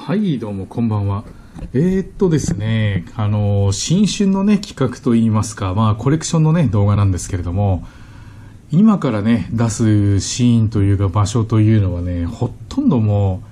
はい、どうもこんばんは。ですね、新春のね、企画といいますか、コレクションのね、動画なんですけれども、今からね、出すシーンというか場所というのはね、ほとんど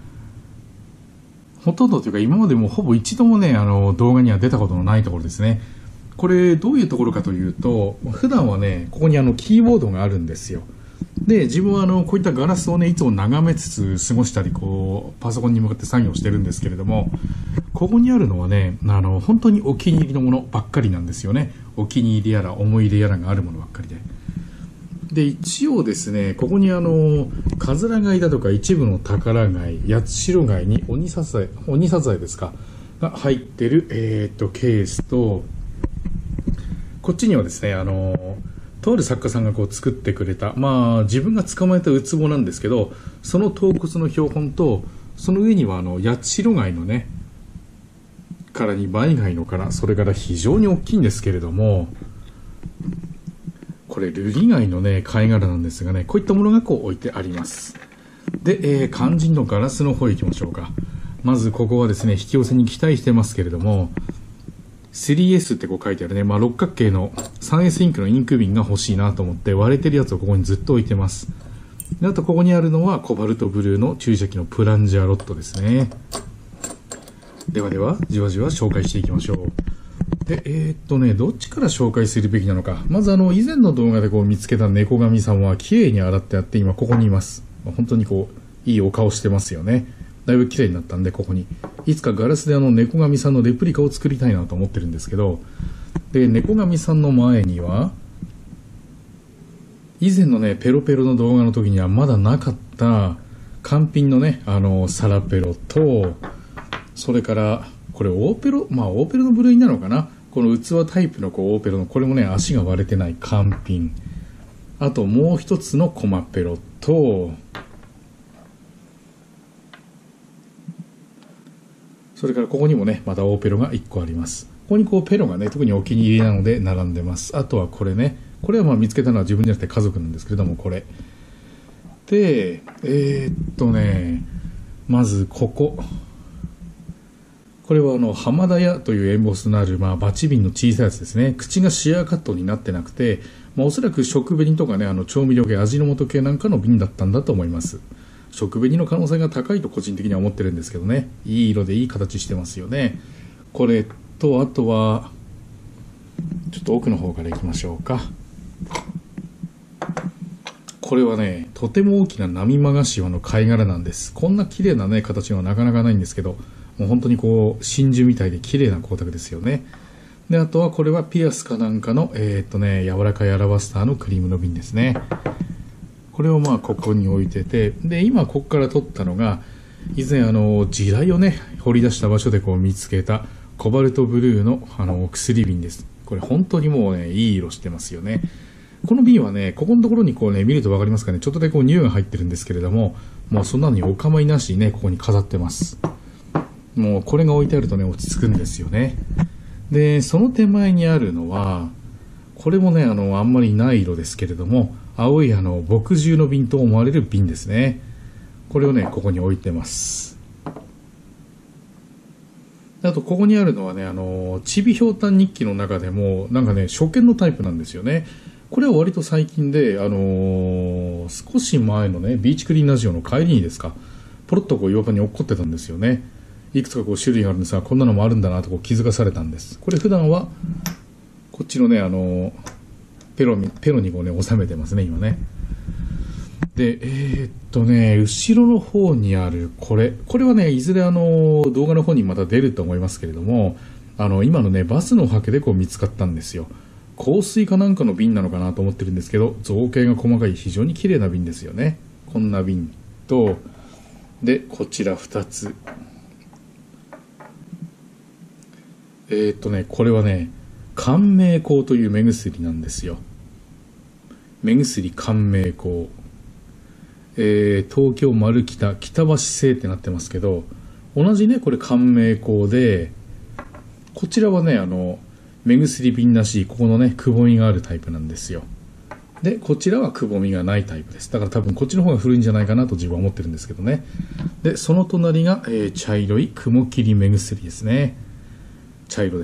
というか、今までもほぼ一度もね、動画には出たことのないところですね。これ、どういうところかというと、普段はね、ここにキーボードがあるんですよ。で、自分はこういったガラスをね、いつも眺めつつ過ごしたり、パソコンに向かって作業してるんですけれども、ここにあるのはね、本当にお気に入りのものばっかりなんですよね。お気に入りやら思い入れやらがあるものばっかりで。で、一応ですね、ここにカズラ貝だとか一部の宝貝、八代貝に鬼サザエですか、が入ってる、ケースと、こっちにはですね、とある作家さんが作ってくれた、自分が捕まえたウツボなんですけど、その頭骨の標本と、その上には八代貝のね、殻にバイ貝の殻、それから非常に大きいんですけれども、これルリ貝のね、貝殻なんですがね、こういったものが置いてあります。で、肝心のガラスの方へ行きましょうか。まずここはですね、引き寄せに期待してますけれども、3S って書いてあるね、六角形の 3S インクのインク瓶が欲しいなと思って割れてるやつをここにずっと置いてます。で、あとここにあるのはコバルトブルーの注射器のプランジャーロットですね。ではでは、じわじわ紹介していきましょう。で、どっちから紹介するべきなのか。まず以前の動画で見つけた猫神さんは綺麗に洗ってあって今ここにいます。本当にいいお顔してますよね。だいぶ綺麗になったんで、ここにいつかガラスで猫神さんのレプリカを作りたいなと思ってるんですけど、で、猫神さんの前には以前のね、ペロペロの動画の時にはまだなかった完品のね、サラペロと、それからこれ大ペロ、大ペロの部類なのかな、この器タイプの大ペロの、これもね、足が割れてない完品、あともう一つのコマペロと、それからここにもね、また大ペロが1個あります。ここにペロがね、特にお気に入りなので並んでます。あとはこれね、これは見つけたのは自分じゃなくて家族なんですけれども、これで、まずこれは浜田屋というエンボスのある、バチ瓶の小さいやつですね。口がシアーカットになってなくて、おそらく食紅とかね、調味料系、味の素系なんかの瓶だったんだと思います。食紅の可能性が高いと個人的には思ってるんですけどね。いい色でいい形してますよね。これと、あとはちょっと奥の方からいきましょうか。これはね、とても大きな波間柏の貝殻なんです。こんな綺麗なね、形はなかなかないんですけど、もう本当に真珠みたいで綺麗な光沢ですよね。で、あとはこれはピアスかなんかの柔らかいアラバスターのクリームの瓶ですね。これをここに置いてて、で、今ここから撮ったのが、以前地雷をね、掘り出した場所で見つけたコバルトブルーの薬瓶です。これ本当にもうね、いい色してますよね。この瓶はね、ここのところに見ると分かりますかね、ちょっとだけ匂いが入ってるんですけれども、もうそんなのにお構いなしにね、ここに飾ってます。もうこれが置いてあるとね、落ち着くんですよね。で、その手前にあるのは、これもね、あんまりない色ですけれども、青い墨汁の瓶と思われる瓶ですね。これをね、ここに置いてます。あと、ここにあるのはね、ちびひょうたん日記の中でも、なんかね、初見のタイプなんですよね。これは割と最近で、少し前のね、ビーチクリーンラジオの帰りにですか、ポロッと岩場に落っこってたんですよね。いくつか種類があるんですが、こんなのもあるんだなと気づかされたんです。これ普段は、こっちのね、ペロに収めてますね、今ね。で、後ろの方にあるこれはね、いずれ動画の方にまた出ると思いますけれども、今のね、バスのハケで見つかったんですよ。香水かなんかの瓶なのかなと思ってるんですけど、造形が細かい非常に綺麗な瓶ですよね。こんな瓶と、で、こちら2つ。これはね、甘明香という目薬なんですよ。目薬甘明香。東京丸北橋製ってなってますけど、同じね、これ甘明香で、こちらはね、目薬瓶らしい、ここのね、くぼみがあるタイプなんですよ。 で、こちらはくぼみがないタイプです。だから多分こっちの方が古いんじゃないかなと自分は思ってるんですけどね。で、その隣が、茶色い雲霧目薬ですね。茶色です。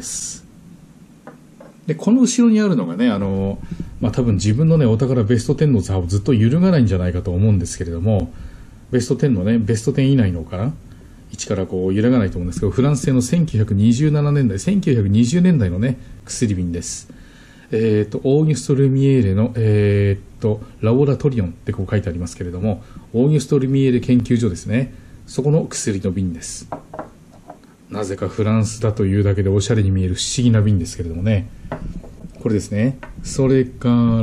で、この後ろにあるのがね、多分自分のね、お宝ベスト10の座をずっと揺るがないんじゃないかと思うんですけれども、ベスト10のね、ベスト10以内のかな位置からこう揺らがないと思うんですけど、フランス製の1927年代、1920年代のね、薬瓶です。オーギュスト・ルミエーレの、ラボラトリオンってこう書いてありますけれども、オーギュスト・ルミエーレ研究所ですね。そこの薬の瓶です。なぜかフランスだというだけでおしゃれに見える不思議な瓶ですけれどもね。これですね。それから、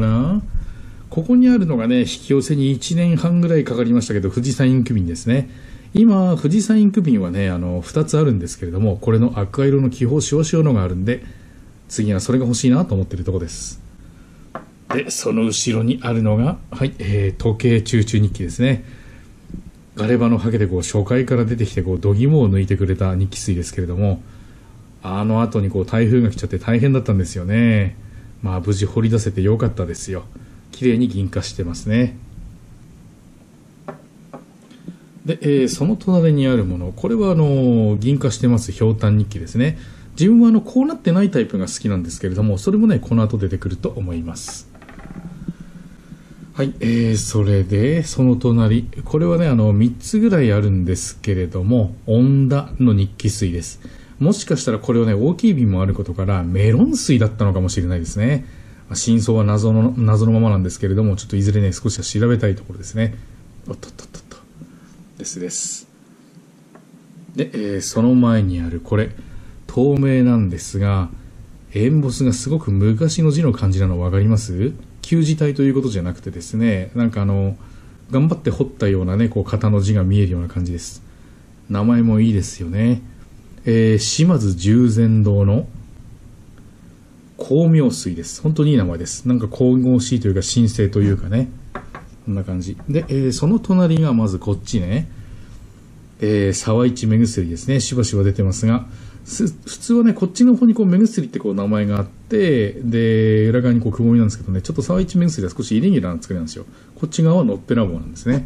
ここにあるのがね、引き寄せに1年半ぐらいかかりましたけど、富士山インク瓶ですね。今、富士山インク瓶はね、2つあるんですけれども、これの赤色の気泡少々のがあるんで、次はそれが欲しいなと思っているところです。で、その後ろにあるのが、はい、時計チューチュー日記ですね。ガレバのハケでこう初回から出てきてこう度肝を抜いてくれた日記水ですけれども、あの後にこう台風が来ちゃって大変だったんですよね。まあ無事掘り出せてよかったですよ。綺麗に銀化してますね。で、その隣にあるもの、これは銀化してますひょうたん日記ですね。自分はこうなってないタイプが好きなんですけれども、それもねこの後出てくると思います。はい、それでその隣、これはね3つぐらいあるんですけれども、恩田の日記水です。もしかしたらこれはね大きい瓶もあることからメロン水だったのかもしれないですね。真相は謎のままなんですけれども、ちょっといずれね少しは調べたいところですね。おっとっとっとっとです。で、その前にあるこれ透明なんですが、エンボスがすごく昔の字の感じなの分かります？旧字体ということじゃなくてですね、なんか頑張って彫ったようなねこう型の字が見えるような感じです。名前もいいですよね。島津十全堂の光明水です。本当にいい名前です。なんか神々しいというか神聖というかね、こんな感じで、その隣がまずこっちね、沢市目薬ですね。しばしば出てますが、普通はねこっちの方にこう目薬ってこう名前があって、で裏側にこうくぼみなんですけどね、ちょっと沢市目薬は少しイレギュラーな作りなんですよ。こっち側はのっぺらぼうなんですね。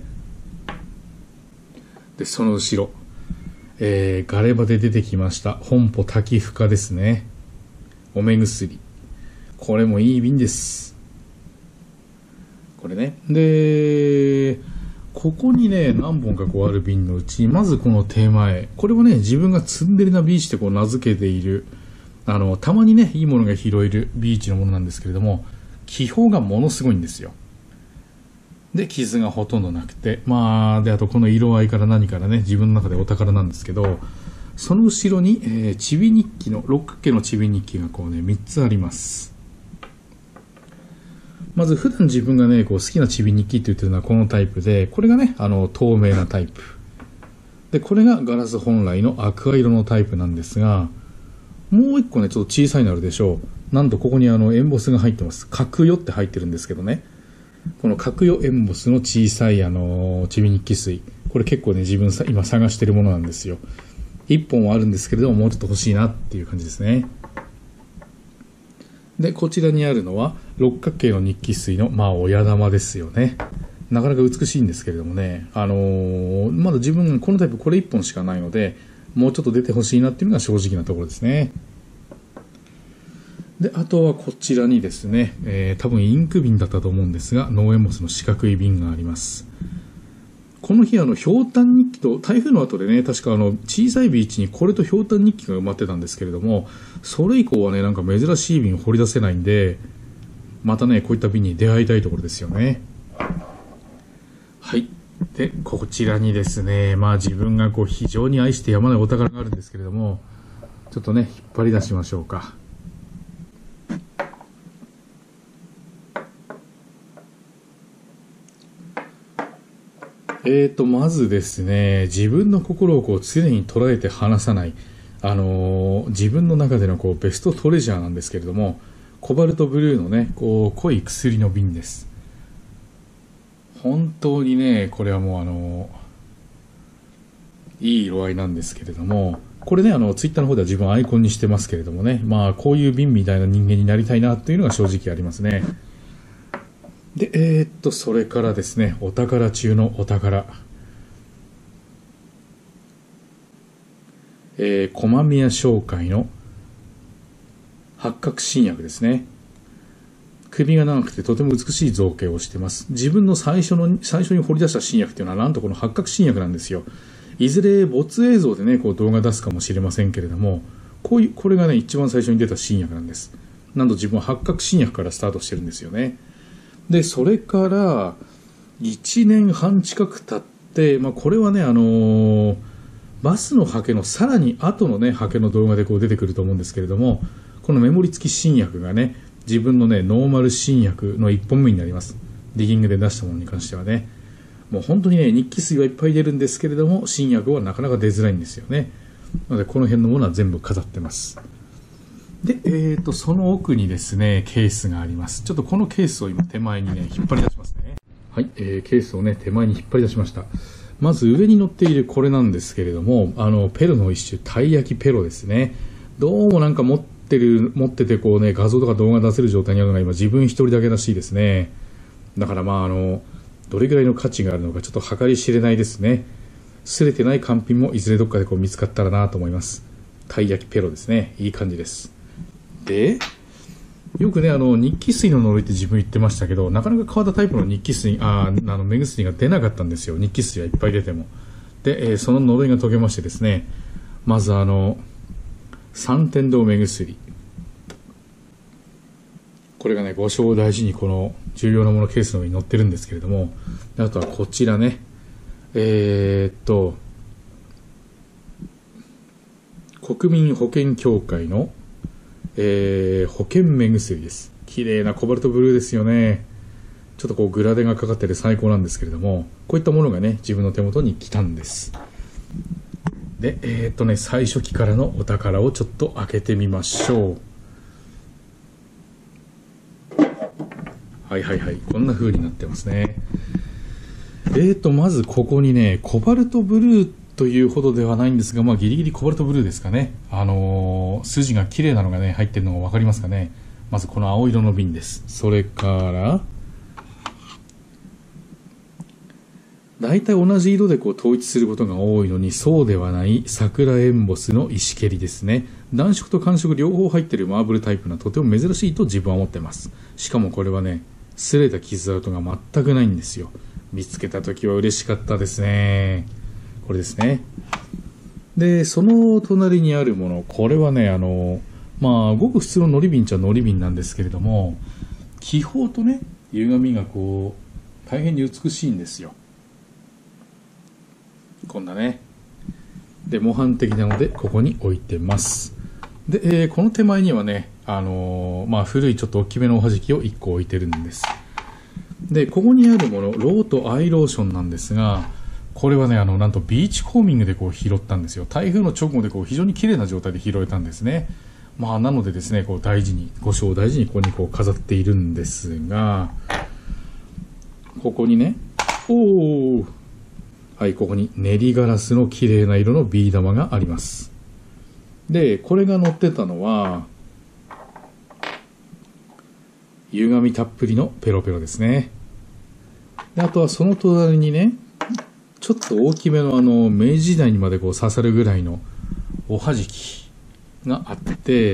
でその後ろ、ガレバで出てきました本舗滝深ですね。お目薬、これもいい瓶です。これね。でここにね何本かこうある瓶のうち、まずこの手前、これはね自分がツンデレなビーチってこう名付けている、たまにねいいものが拾えるビーチのものなんですけれども、気泡がものすごいんですよ。で傷がほとんどなくて、であとこの色合いから何からね自分の中でお宝なんですけど、その後ろに、ちび日記の六角形のちび日記がこうね3つあります。まず普段自分がねこう好きなちび日記って言ってるのはこのタイプで、これがね透明なタイプで、これがガラス本来のアクア色のタイプなんですが、もう一個ねちょっと小さいのあるでしょう。なんとここにエンボスが入ってます。角よって入ってるんですけどね、この角よエンボスの小さいちび日記水、これ結構ね自分今探してるものなんですよ。1本はあるんですけれども、もうちょっと欲しいなっていう感じですね。でこちらにあるのは六角形の日記水の親玉ですよね。なかなか美しいんですけれどもね、まだ自分このタイプこれ1本しかないので、もうちょっと出てほしいなっていうのが正直なところですね。であとはこちらにですね、多分インク瓶だったと思うんですが、ノーエンボスの四角い瓶があります。この日ひょうたん日記と台風の後でね、確か小さいビーチにこれとひょうたん日記が埋まってたんですけれども、それ以降はねなんか珍しい瓶を掘り出せないんで、またねこういった瓶に出会いたいところですよね。はい。でこちらにですね、自分がこう非常に愛してやまないお宝があるんですけれども、ちょっとね引っ張り出しましょうか。まずですね、自分の心をこう常に捉えて離さない、自分の中でのこうベストトレジャーなんですけれども、コバルトブルーのねこう濃い薬の瓶です。本当にねこれはもういい色合いなんですけれども、これねツイッターの方では自分アイコンにしてますけれどもね、こういう瓶みたいな人間になりたいなというのが正直ありますね。 で、それからですね、お宝中のお宝。駒宮商会の八角新薬ですね。首が長くてとても美しい造形をしています。自分の最初に掘り出した新薬っていうのはなんとこの八角新薬なんですよ。いずれ没映像でね、こう動画出すかもしれませんけれども、これがね、一番最初に出た新薬なんです。なんと自分は八角新薬からスタートしてるんですよね。で、それから1年半近く経って、これはね、バスのハケのさらに後のね、ハケの動画でこう出てくると思うんですけれども、このメモリ付き新薬がね、自分のね、ノーマル新薬の1本目になります。ディギングで出したものに関してはね。もう本当にね、日記水はいっぱい出るんですけれども、新薬はなかなか出づらいんですよね。なので、この辺のものは全部飾ってます。で、その奥にですね、ケースがあります。ちょっとこのケースを今手前にね、引っ張り出しますね。はい、ケースをね、手前に引っ張り出しました。まず上に乗っているこれなんですけれども、ペロの一種、たい焼きペロですね。どうもなんか持っててこうね、画像とか動画出せる状態にあるのが今自分一人だけらしいですね。だからどれぐらいの価値があるのかちょっと計り知れないですね。擦れてない完品もいずれどっかでこう見つかったらなと思います。たい焼きペロですね。いい感じです。で、よくね、日記水の呪いって自分言ってましたけど、なかなか変わったタイプの日記水、目薬が出なかったんですよ。日記水はいっぱい出ても。で、その呪いが解けましてですね、まず三天堂目薬。これがね、ご賞を大事にこの重要なものケースの上に載ってるんですけれども、あとはこちらね、国民保険協会の、保険目薬です。綺麗なコバルトブルーですよね。ちょっとこうグラデがかかってて最高なんですけれども、こういったものがね、自分の手元に来たんです。で、最初期からのお宝をちょっと開けてみましょう。はいはいはい。こんな風になってますね。まずここにね、コバルトブルーというほどではないんですが、ギリギリコバルトブルーですかね。筋が綺麗なのがね、入ってるのがわかりますかね。まずこの青色の瓶です。それから、大体同じ色でこう統一することが多いのに、そうではない桜エンボスの石蹴りですね。暖色と寒色両方入っているマーブルタイプがとても珍しいと自分は思っています。しかもこれはね、擦れた傷跡が全くないんですよ。見つけた時は嬉しかったですね。これですね。で、その隣にあるもの、これはね、ごく普通ののり瓶っちゃのり瓶なんですけれども、気泡とね、歪みがこう、大変に美しいんですよ。こんなね。で、模範的なので、ここに置いてます。で、この手前にはね、古いちょっと大きめのおはじきを1個置いてるんです。で、ここにあるもの、ロートアイローションなんですが、これはね、なんとビーチコーミングでこう拾ったんですよ。台風の直後でこう非常に綺麗な状態で拾えたんですね。なのでですね、こうご賞を大事にここにこう飾っているんですが、ここにね、はい、ここに練りガラスの綺麗な色のビー玉があります。で、これが載ってたのは、歪みたっぷりのペロペロですね。で、あとはその隣にね、ちょっと大きめの明治時代にまでこう刺さるぐらいのおはじきがあって、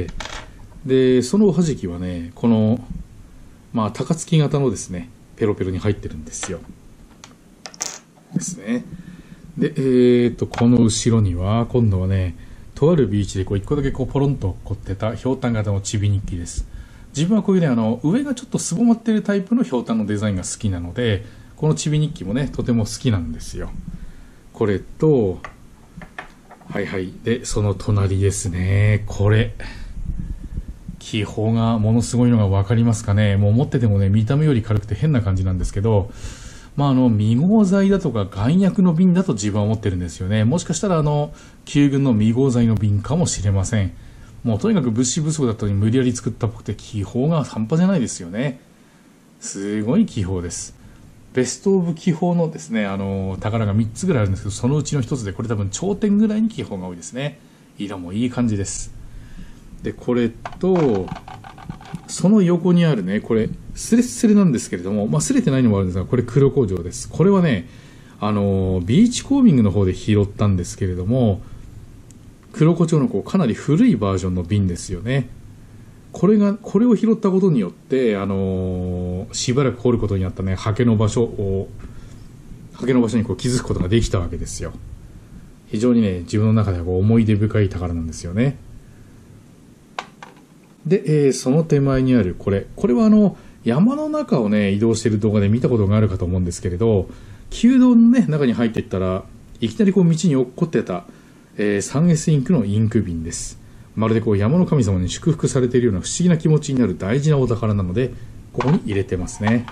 で、そのおはじきはね、この、高槻型のですね、ペロペロに入ってるんですよ。ですね。で、この後ろには、今度はね、とあるビーチでこう一個だけこうポロンと凝ってたひょうたん型のちび日記です。自分はこういうね、上がちょっとすぼまってるタイプのひょうたんのデザインが好きなので、このちび日記もね、とても好きなんですよ。これと、はいはい。で、その隣ですね。これ。気泡がものすごいのがわかりますかね。もう持っててもね、見た目より軽くて変な感じなんですけど、未合剤だとか眼薬の瓶だと自分は思ってるんですよね。もしかしたら旧軍の未合剤の瓶かもしれません。もうとにかく物資不足だったのに無理やり作ったっぽくて気泡が半端じゃないですよね。すごい気泡です。ベストオブ気泡のですね、宝が3つぐらいあるんですけど、そのうちの1つでこれ多分頂点ぐらいに気泡が多いですね。色もいい感じです。で、これと、 その横にあるね、これ、スレッスレなんですけれども、擦れてないのもあるんですが、これ黒胡椒です。これはね、ビーチコーミングの方で拾ったんですけれども、黒胡椒のかなり古いバージョンの瓶ですよね。これを拾ったことによって、しばらく掘ることになったね、ハケの場所に気づくことができたわけですよ。非常にね、自分の中では思い出深い宝なんですよね。で、その手前にあるこれは山の中をね、移動している動画で見たことがあるかと思うんですけれど、弓道のね、中に入っていったら、いきなり道に落っこってた、3S インクのインク瓶です。まるで山の神様に祝福されているような不思議な気持ちになる大事なお宝なので、ここに入れてますね。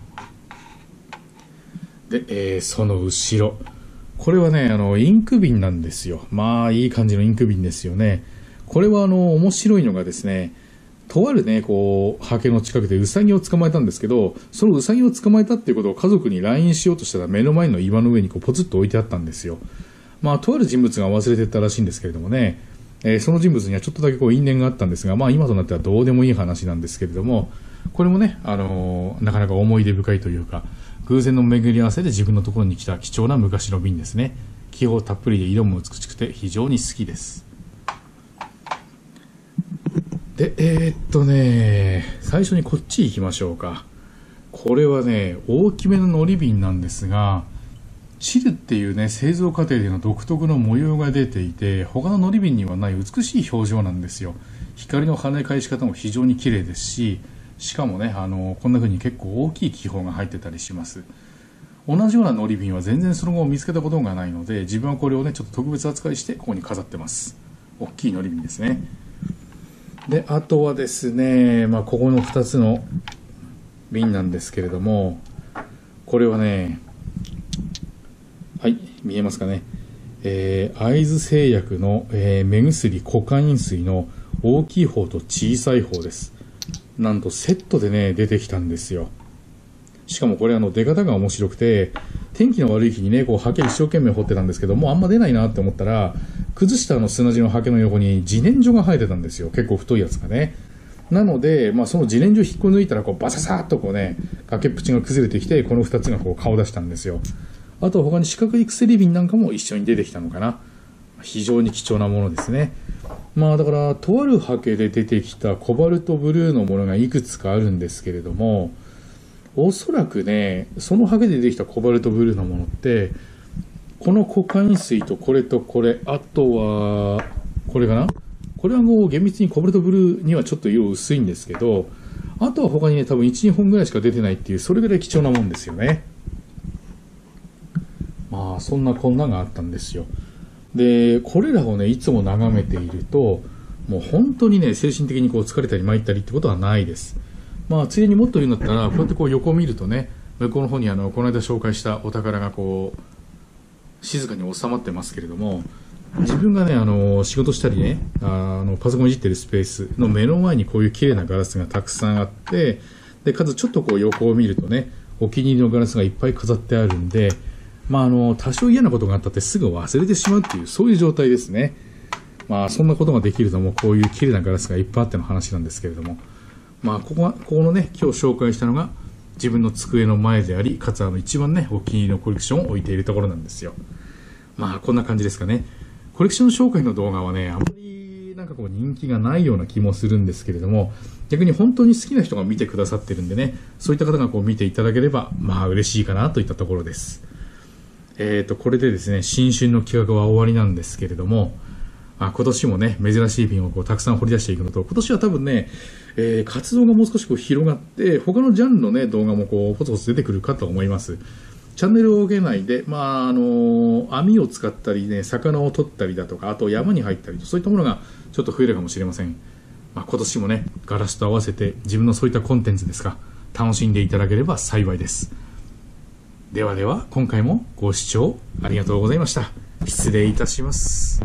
で、その後ろ。これはね、インク瓶なんですよ。まあ、いい感じのインク瓶ですよね。これは面白いのがですね、とあるね、ハケの近くでウサギを捕まえたんですけど、そのウサギを捕まえたっていうことを家族に LINE しようとしたら目の前の岩の上にポツッと置いてあったんですよ。まあ、とある人物が忘れてったらしいんですけれどもね、その人物にはちょっとだけ因縁があったんですが、まあ今となってはどうでもいい話なんですけれども、これもね、なかなか思い出深いというか、偶然の巡り合わせで自分のところに来た貴重な昔の瓶ですね。気泡たっぷりで色も美しくて非常に好きです。で、最初にこっち行きましょうか。これはね、大きめの海苔瓶なんですが、チルっていうね、製造過程での独特の模様が出ていて、他の海苔瓶にはない美しい表情なんですよ。光の跳ね返し方も非常に綺麗ですし、しかもね、こんな風に結構大きい気泡が入ってたりします。同じような海苔瓶は全然その後見つけたことがないので、自分はこれをね、ちょっと特別扱いしてここに飾ってます。大きい海苔瓶ですね。で、あとはですね、まあ、ここの2つの瓶なんですけれども、これはね、はい、見えますかね。会津製薬の、目薬コカイン水の大きい方と小さい方です。なんとセットでね、出てきたんですよ。しかもこれ出方が面白くて、天気の悪い日にね、ハケ一生懸命掘ってたんですけど、もうあんま出ないなって思ったら、崩した砂地のハケの横に自然薯が生えてたんですよ。結構太いやつがね。なので、まあ、その自然薯引っこ抜いたら、バササーっとね、崖っぷちが崩れてきて、この2つが顔出したんですよ。あと他に四角い薬瓶なんかも一緒に出てきたのかな。非常に貴重なものですね。まあだから、とあるハケで出てきたコバルトブルーのものがいくつかあるんですけれども、おそらくね、そのハケで出てきたコバルトブルーのものって、このコカイン水とこれとこれ、あとは、これかな？これは厳密にコバルトブルーにはちょっと色薄いんですけど、あとは他にね、多分1、2本ぐらいしか出てないっていう、それぐらい貴重なもんですよね。まあ、そんなこんながあったんですよ。で、これらをね、いつも眺めていると、もう本当にね、精神的に疲れたり参ったりってことはないです。まあ、ついでにもっと言うんだったら、こうやって横を見るとね、向こうの方にこの間紹介したお宝が静かに収まってますけれども、自分がね、仕事したりね、パソコンいじってるスペースの目の前にこういう綺麗なガラスがたくさんあって、で、かつちょっと横を見るとね、お気に入りのガラスがいっぱい飾ってあるんで、まあ、多少嫌なことがあったってすぐ忘れてしまうっていう、そういう状態ですね。まあ、そんなことができるのも、こういう綺麗なガラスがいっぱいあっての話なんですけれども、まあ、ここのね、今日紹介したのが、自分の机の前であり、かつ一番ね、お気に入りのコレクションを置いているところなんですよ。まあ、こんな感じですかね。コレクション紹介の動画はね、あまり人気がないような気もするんですけれども、逆に本当に好きな人が見てくださってるんでね、そういった方が見ていただければ、まあ、嬉しいかなといったところです。これでですね、新春の企画は終わりなんですけれども、今年もね、珍しい瓶をたくさん掘り出していくのと、今年は多分ね、活動がもう少し広がって、他のジャンルのね、動画もポツポツ出てくるかと思います。チャンネルを上げないで、まあ、網を使ったりね、魚を取ったりだとか、あと山に入ったりと、そういったものがちょっと増えるかもしれません。まあ、今年もね、ガラスと合わせて自分のそういったコンテンツですが、楽しんでいただければ幸いです。ではでは、今回もご視聴ありがとうございました。失礼いたします。